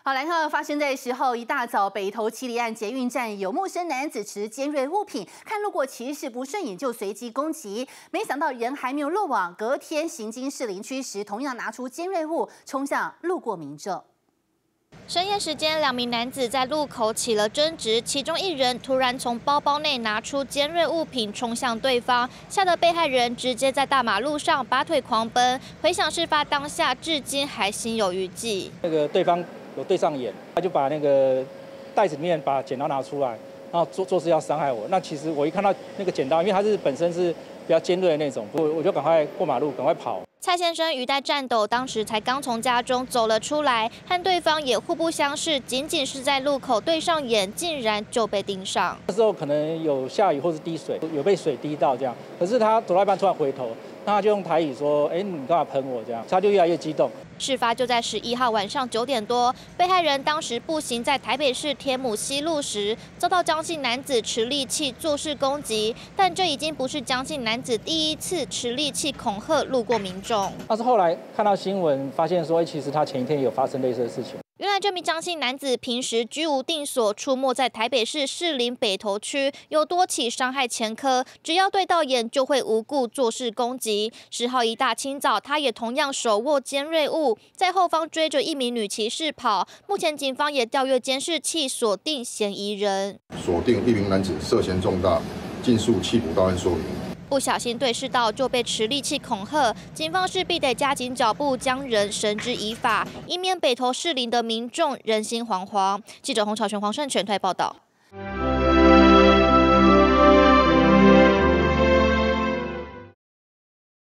好，来看发生在10号一大早，北投七里岸捷运站有陌生男子持尖锐物品，看路过骑士不顺眼就随机攻击，没想到人还没有落网，隔天行经士林区时，同样拿出尖锐物冲向路过民众。 深夜时间，2名男子在路口起了争执，其中一人突然从包包内拿出尖锐物品冲向对方，吓得被害人直接在大马路上拔腿狂奔。回想事发当下，至今还心有余悸。 那个对方有对上眼，他就把那个袋子里面把剪刀拿出来，然后做事要伤害我。那其实我一看到那个剪刀，因为它是本身是比较尖锐的那种，我就赶快过马路，赶快跑。 蔡先生语带颤抖，当时才刚从家中走了出来，和对方也互不相识，仅仅是在路口对上眼，竟然就被盯上。 那时候可能有下雨或是滴水，有被水滴到这样。可是他走到一半突然回头，那他就用台语说：“哎，你干嘛喷我？”这样，他就越来越激动。 事发就在11号晚上9点多，被害人当时步行在台北市天母西路时，遭到江姓男子持利器作势攻击。但这已经不是江姓男子第一次持利器恐吓路过民众。 但是后来看到新闻，发现说，其实他前一天有发生类似的事情。 原来这名江姓男子平时居无定所，出没在台北市士林北投区，有多起伤害前科，只要对到眼就会无故作势攻击。10号一大清早，他也同样手握尖锐物，在后方追着一名女骑士跑。目前警方也调阅监视器，锁定嫌疑人。 锁定一名男子涉嫌重大，尽速缉捕到案说明。 不小心对视到就被持利器恐吓，警方势必得加紧脚步，将人绳之以法，以免北投士林的民众人心惶惶。记者洪朝全、黄胜全台报道。